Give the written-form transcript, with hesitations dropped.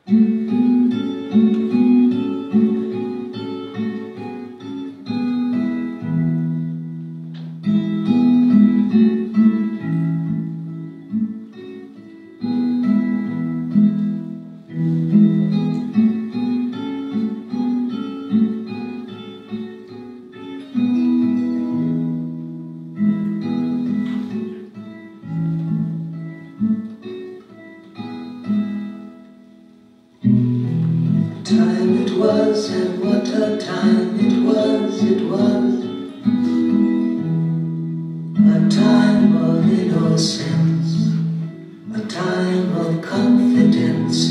Time it was, and what a time it was, a time of innocence, a time of confidence.